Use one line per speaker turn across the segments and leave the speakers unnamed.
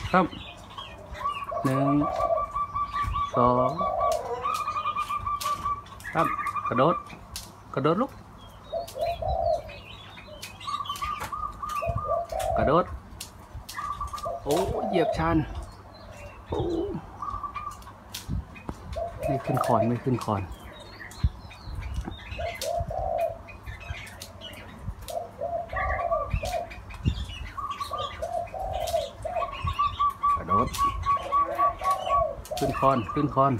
ครับ1 2ครับกระโดดลูกกระโดดโอ้เหยียบชันโอ้ไม่ขึ้นคอนกระโดดขึ้นคอน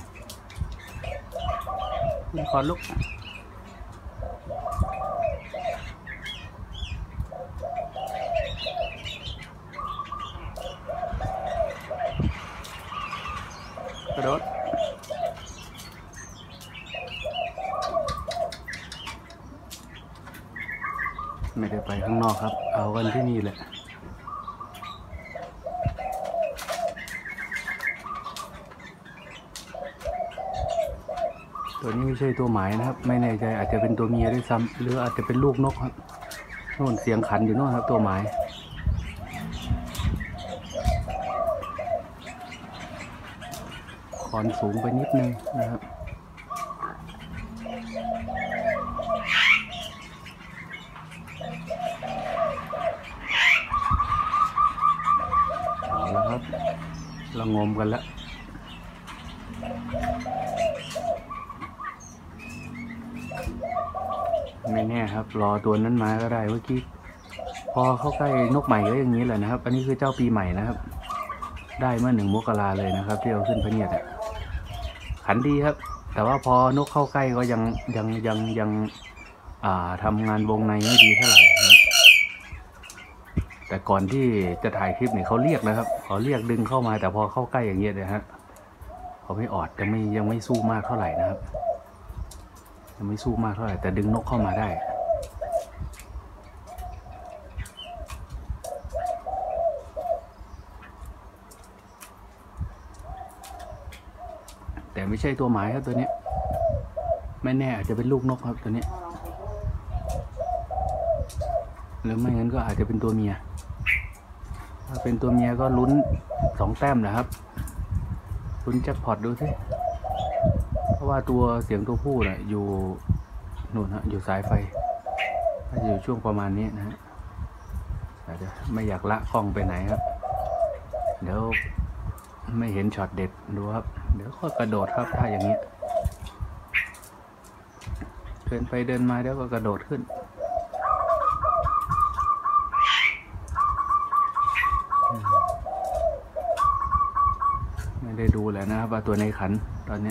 ลูกกระโดดไม่ได้ไปข้างนอกครับเอากันที่นี่แหละตัวนี้ไม่ใช่ตัวหมายนะครับไม่แน่ใจอาจจะเป็นตัวเมียด้วยซ้ำหรืออาจจะเป็นลูกนกครับโน่นเสียงขันอยู่โน่นครับตัวหมายคอนสูงไปนิดนึงนะครับเอาละครับเรางมกันแล้วไม่แน่ครับรอตัวนั้นมาก็ได้เมื่อกี้พอเข้าใกล้นกใหม่ก็อย่างนี้แหละนะครับอันนี้คือเจ้าปีใหม่นะครับได้เมื่อ1 มกราเลยนะครับที่เราขึ้นพะเนียดขันดีครับแต่ว่าพอนกเข้าใกล้ก็ยังทำงานวงในไม่ดีเท่าไหร่ครับแต่ก่อนที่จะถ่ายคลิปเนี่ยเขาเรียกนะครับเขาเรียกดึงเข้ามาแต่พอเข้าใกล้อย่างเงี้ยนะฮะเขาไม่ออดยังไม่สู้มากเท่าไหร่นะครับยังไม่สู้มากเท่าไหร่แต่ดึงนกเข้ามาได้แต่ไม่ใช่ตัวหมายครับตัวนี้ไม่แน่อาจจะเป็นลูกนกครับตัวนี้หรือไม่งั้นก็อาจจะเป็นตัวเมียถ้าเป็นตัวเมียก็ลุ้น2 แต้มนะครับลุ้นแจ็คพอตดูสิเพราะว่าตัวเสียงตัวผู้น่ะอยู่นู่นฮะอยู่สายไฟถ้าอยู่ช่วงประมาณนี้นะฮะอาจจะไม่อยากละกล้องไปไหนครับเดี๋ยวไม่เห็นช็อตเด็ดดูครับเดี๋ยวก็กระโดดครับถ้าอย่างนี้เดินไปเดินมาเดี๋ยวก็กระโดดขึ้นไม่ได้ดูแล้วนะครับว่าตัวในขันตอนนี้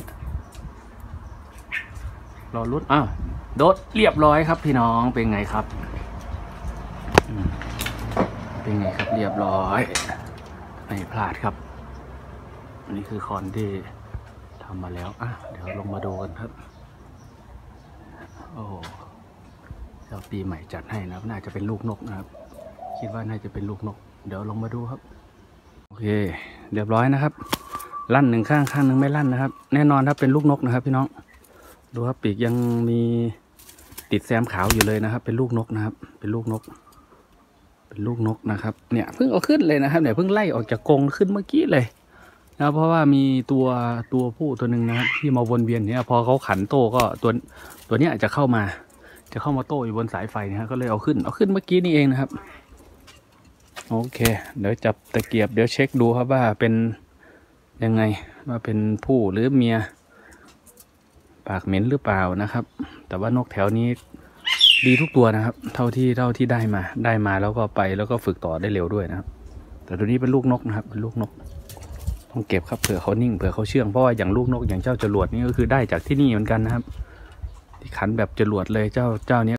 รอลุ้นโดดเรียบร้อยครับพี่น้องเป็นไงครับเป็นไงครับเรียบร้อยไม่พลาดครับอันนี้คือคอนที่ทำมาแล้วเดี๋ยวลงมาดูกันครับโอ้เจ้าปีใหม่จัดให้นะน่าจะเป็นลูกนกนะครับคิดว่าน่าจะเป็นลูกนกเดี๋ยวลงมาดูครับโอเคเรียบร้อยนะครับลั่น1 ข้างนึงไม่ลั่นนะครับแน่นอนถ้าเป็นลูกนกนะครับพี่น้องดูครับปีกยังมีติดแซมขาวอยู่เลยนะครับเป็นลูกนกนะครับเป็นลูกนกนะครับเนี่ยเพิ่งเอาขึ้นเลยนะครับเนี่ยเพิ่งไล่ออกจากกรงขึ้นเมื่อกี้เลยนะเพราะว่ามีตัวผู้ตัวหนึ่งนะครับที่มาวนเวียนเนี่ยพอเขาขันโต้ก็ตัวนี้อาจจะเข้ามาโต้อยู่บนสายไฟนะฮะก็เลยเอาขึ้นเมื่อกี้นี่เองนะครับโอเคเดี๋ยวจับตะเกียบเดี๋ยวเช็คดูครับว่าเป็นยังไงว่าเป็นผู้หรือเมียปากเหม็นหรือเปล่านะครับแต่ว่านกแถวนี้ดีทุกตัวนะครับเท่าที่ได้มาแล้วก็ไปแล้วก็ฝึกต่อได้เร็วด้วยนะครับแต่ตัวนี้เป็นลูกนกนะครับเป็นลูกนกต้องเก็บครับเผื่อเขานิ่งเผื่อเขาเชื่องเพราะว่าอย่างลูกนกอย่างเจ้าจรวดนี่ก็คือได้จากที่นี่เหมือนกันนะครับที่ขันแบบจรวดเลยเจ้านี้